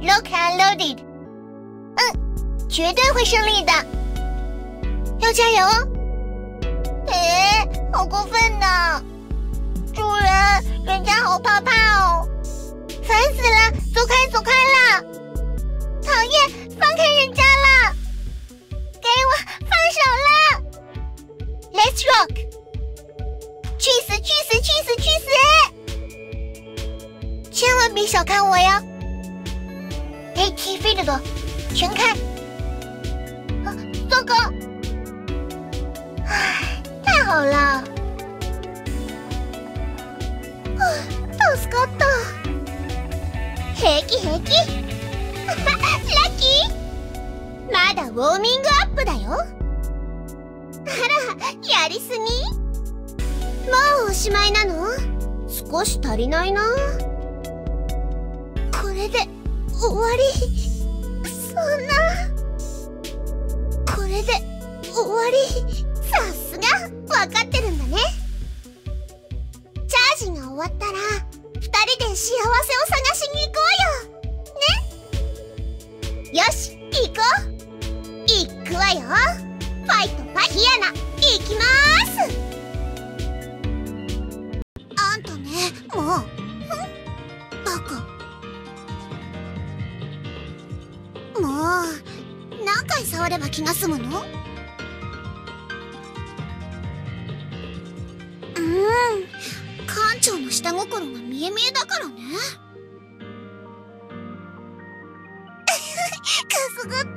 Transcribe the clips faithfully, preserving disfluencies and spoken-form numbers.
Lock and loaded。嗯，绝对会胜利的，要加油哦！哎，好过分呢！主人，人家好怕怕哦，烦死了！走开，走开啦！讨厌，放开人家啦！给我放手啦 ！Let's rock！ 去死，去死，去死，去死！千万别小看我哟！哎 ，Key Field 全开！啊，糟糕！唉，太好了！助かった。平気平気。ラッキー。まだウォーミングアップだよ。あら、やりすぎ？もうおしまいなの？少し足りないな。これで終わり？そんな。これで終わり？さすが、わかってるんだね。チャージが終わったら、二人で幸せを探しに行こうよ。ね？よし、行こう。行くわよ。ファイトファイヒアナ、行きまーす。あんたね、もう。バカ。もう、何回触れば気が済むの？うーん。館長の下心が見え見えだからね。くすぐったいな。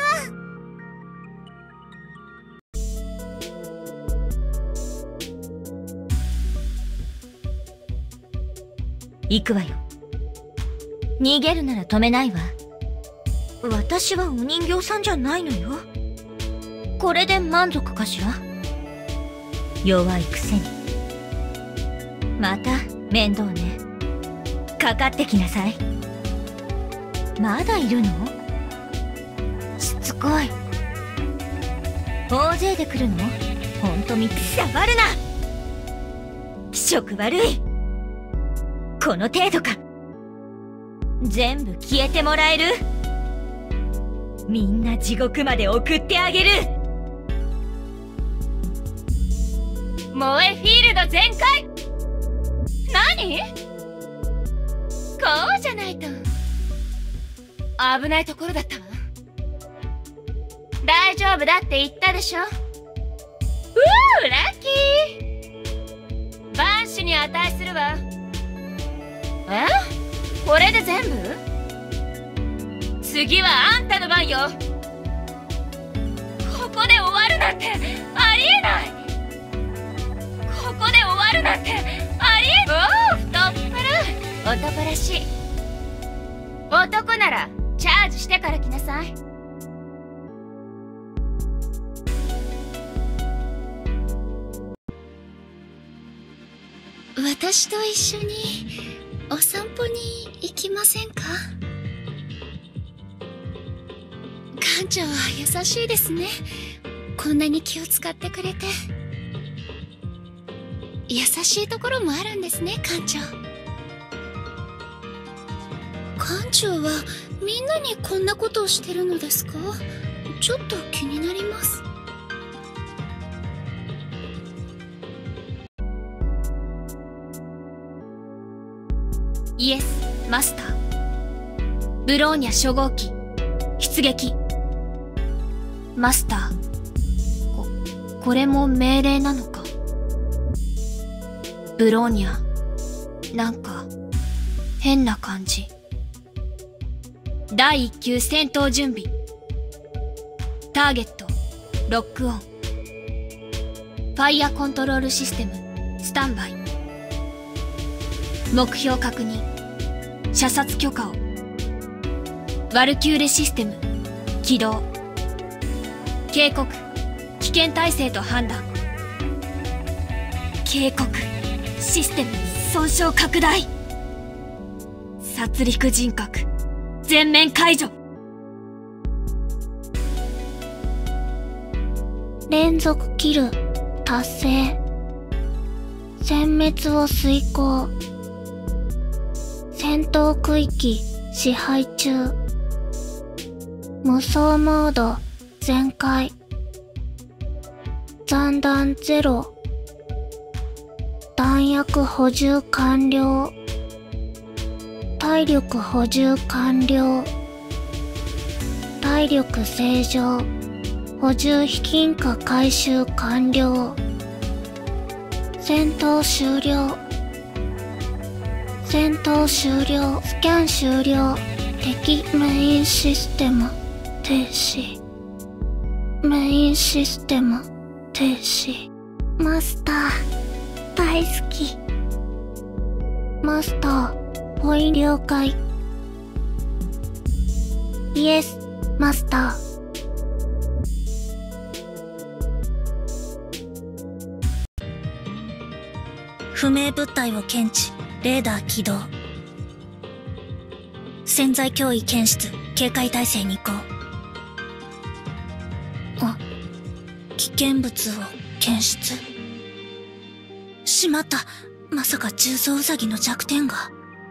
行くわよ。逃げるなら止めないわ。私はお人形さんじゃないのよ。これで満足かしら。弱いくせに。また面倒ね。かかってきなさい。まだいるの？しつこい。大勢で来るの？ほんとみっつ触るな。気色悪い。この程度か。全部消えてもらえる？みんな地獄まで送ってあげる。 萌えフィールド全開。何？こうじゃないと。危ないところだったわ。大丈夫だって言ったでしょ。うー、ラッキー。万死に値するわ。え？これで全部？次はあんたの番よ。ここで終わるなんてありえない。ここで終わるなんてありえない。おお、太っ腹。男らしい。男ならチャージしてから来なさい。 私と一緒にお散歩に行きませんか？館長は優しいですね。こんなに気を使ってくれて。優しいところもあるんですね、館長。館長はみんなにこんなことをしてるのですか？ちょっと気になります。 イエス、マスター。ブローニャ初号機、出撃。マスター、こ、これも命令なのか。ブローニャ、なんか、変な感じ。だいいっ級戦闘準備。ターゲット、ロックオン。ファイヤーコントロールシステム、スタンバイ。目標確認。射殺許可を。ワルキューレシステム、起動。警告、危険態勢と判断。警告、システム損傷拡大。殺戮人格、全面解除。 連続キル達成。殲滅を遂行。戦闘区域支配中。無双モード全開。残弾ゼロ。弾薬補充完了。体力補充完了。体力正常。補充非金貨回収完了。戦闘終了。戦闘終了。スキャン終了。敵メインシステム停止。メインシステム停止。マスター大好き。マスターポイン了解。イエスマスター。 不明物体を検知。レーダー起動。潜在脅威検出。警戒態勢に移行。あ、危険物を検出。しまった。まさか重装ウサギの弱点が。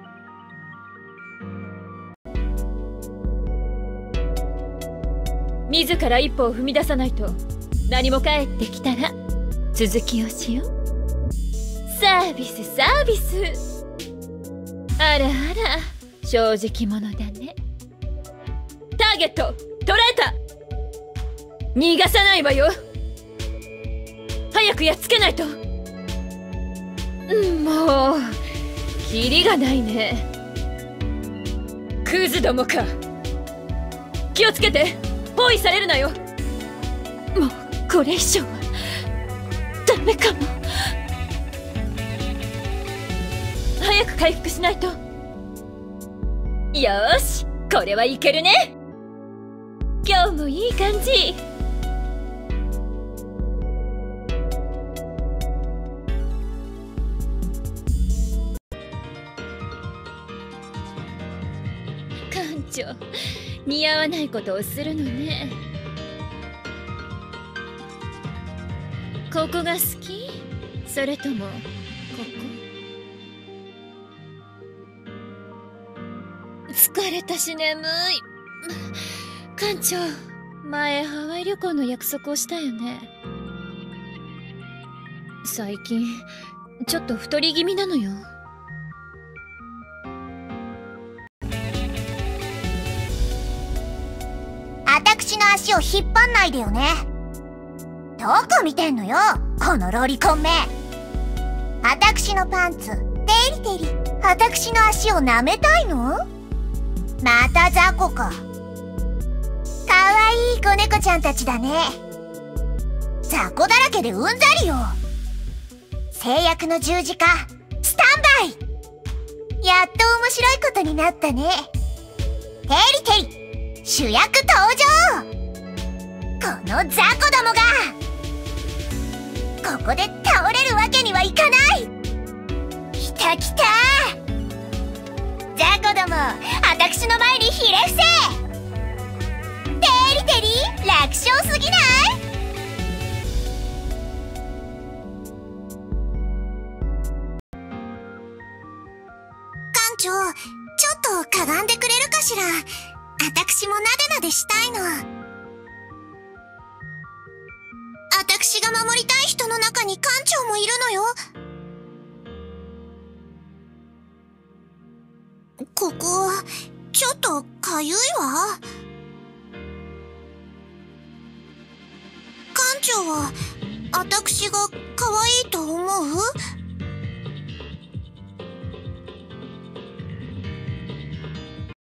自ら一歩を踏み出さないと何も返ってきたら続きをしよう。サービスサービス。あらあら正直者だね。ターゲット捉えた。逃がさないわよ。早くやっつけないと。もうキリがないね。クズどもか。気をつけて。包囲されるなよ。もうこれ以上はダメかも。早く回復しないと。よーしこれはいけるね。今日もいい感じ。艦長似合わないことをするのね。ここが好き？それともここ？疲れたし眠い。艦長、前ハワイ旅行の約束をしたよね。最近ちょっと太り気味なのよ。 私の足を引っ張んないでよね。どこ見てんのよこのロリコンめ。私のパンツテリテリ。私の足を舐めたいの？また雑魚か。かわいい子猫ちゃんたちだね。雑魚だらけでうんざりよ。制約の十字架スタンバイ。やっと面白いことになったね。テリテリ主役登場。この雑魚どもがここで倒れるわけにはいかない。きたきた。雑魚ども私の前にひれ伏せ。テリテリ楽勝すぎない？館長ちょっとかがんでくれるかしら。私もなでなでしたいの。私が守りたい人の中に館長もいるのよ。ここちょっとかゆいわ。館長は私が可愛いと思う？